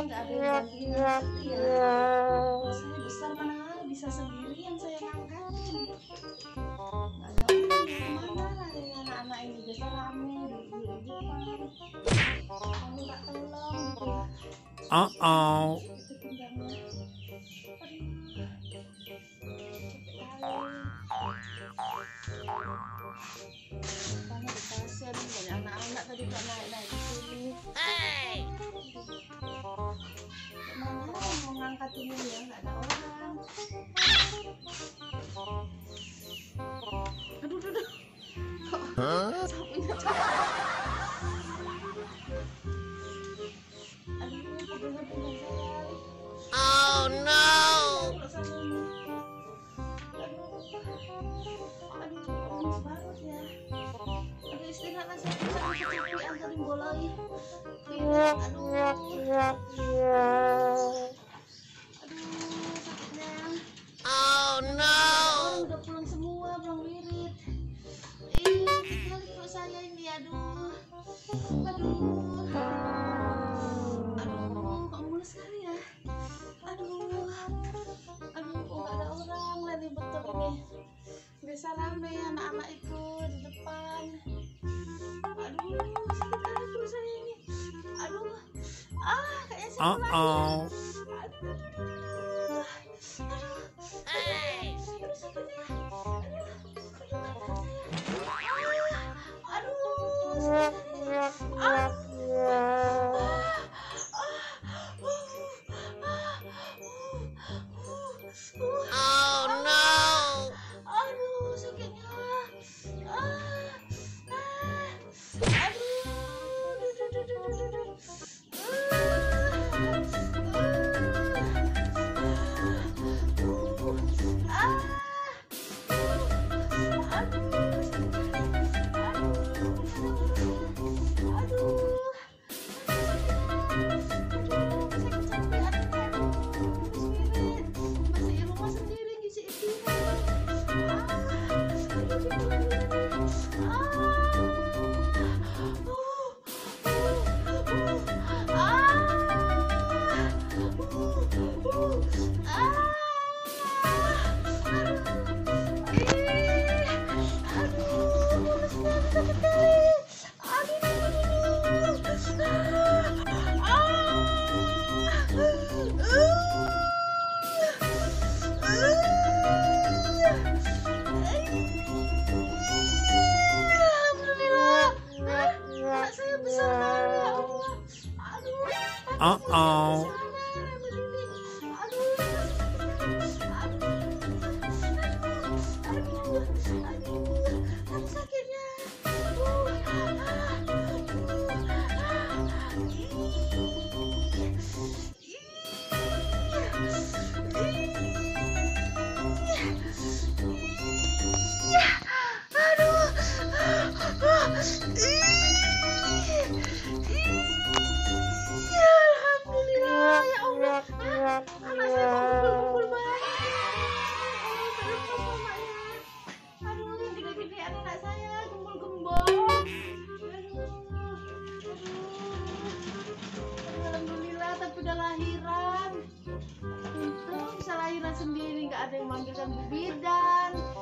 nggak ada yang bantuin ngangkat ya. Kalau saya besar mana bisa sendirian saya ngangkatin. Nggak ada orang kemana lah dari anak-anak ini biasa rame di depan. Kamu nggak tolong gitu ya. Itu pinggangnya. Banyak kasihan banyak anak-anak tadi nggak naik di sini. Mana mau ngangkat ini ya nggak ada orang. Aduh, kok sapinya capek. Aduh, pegang-pegang saya. Oh no. Aduh, banget ya. Aduh, istirahatlah saya kecapean tadi bolai. Aduh, sakitnya. Oh no. Orang udah pulang semua, belum wirid. Kali perut saya ini, aduh, kok mulus sekali ya. Aduh, kok gak ada orang lagi betul ini. Biasa rame anak-anak itu di depan. Aduh, sakit kali perut saya ini. Aduh, kayaknya saya mulai. Aduh, sakitnya. Oh no. Aduh, sakitnya. Udah lahiran, untung bisa lahiran sendiri, nggak ada yang manggilkan Bu Bidan.